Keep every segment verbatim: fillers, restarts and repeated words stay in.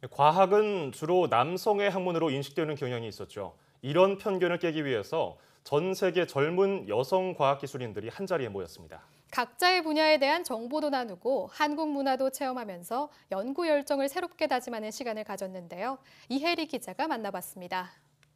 과학은 주로 남성의 학문으로 인식되는 경향이 있었죠. 이런 편견을 깨기 위해서 전 세계 젊은 여성 과학기술인들이 한자리에 모였습니다. 각자의 분야에 대한 정보도 나누고 한국 문화도 체험하면서 연구 열정을 새롭게 다짐하는 시간을 가졌는데요. 이혜리 기자가 만나봤습니다.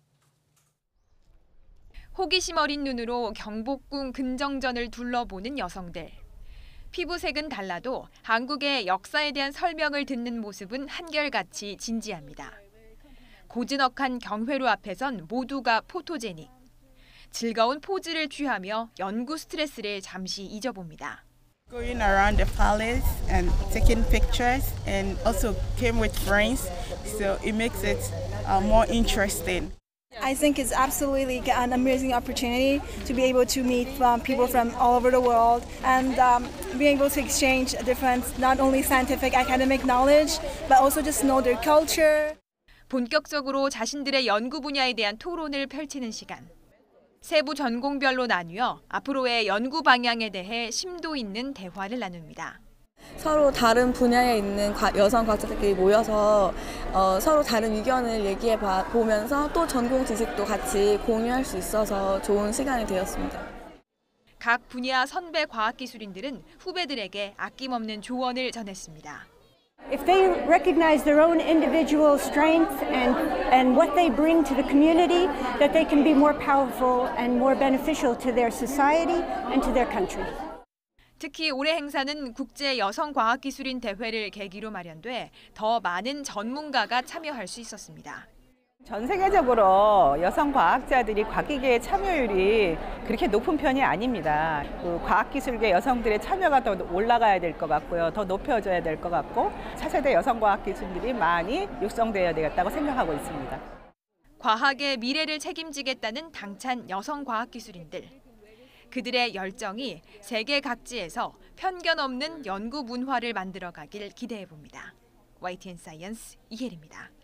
호기심 어린 눈으로 경복궁 근정전을 둘러보는 여성들. 피부색은 달라도 한국의 역사에 대한 설명을 듣는 모습은 한결같이 진지합니다. 고즈넉한 경회로 앞에선 모두가 포토제닉. 즐거운 포즈를 취하며 연구 스트레스를 잠시 잊어봅니다. Going around the palace and taking pictures and also came with friends, so it makes it uh, more interesting. I think it's absolutely an amazing opportunity to be able to meet um, people from all over the world and um, being able to exchange different, not only scientific academic knowledge, but also just know their culture. 본격적으로 자신들의 연구 분야에 대한 토론을 펼치는 시간. 세부 전공별로 나뉘어 앞으로의 연구 방향에 대해 심도 있는 대화를 나눕니다. 서로 다른 분야에 있는 여성 과학자들끼리 모여서 어, 서로 다른 의견을 얘기해 보면서 또 전공 지식도 같이 공유할 수 있어서 좋은 시간이 되었습니다. 각 분야 선배 과학기술인들은 후배들에게 아낌없는 조언을 전했습니다. If they recognize their own individual strengths and, and what they bring to the community, that they can be more powerful and more beneficial to their society and to their country. 특히 올해 행사는 국제 여성 과학기술인 대회를 계기로 마련돼 더 많은 전문가가 참여할 수 있었습니다. 전 세계적으로 여성 과학자들이 과기계의 참여율이 그렇게 높은 편이 아닙니다. 그 과학기술계 여성들의 참여가 더 올라가야 될 것 같고요. 더 높여져야 될 것 같고 차세대 여성 과학기술인들이 많이 육성되어야 되겠다고 생각하고 있습니다. 과학의 미래를 책임지겠다는 당찬 여성 과학기술인들. 그들의 열정이 세계 각지에서 편견 없는 연구 문화를 만들어가길 기대해봅니다. 와이티엔 사이언스 이혜리입니다.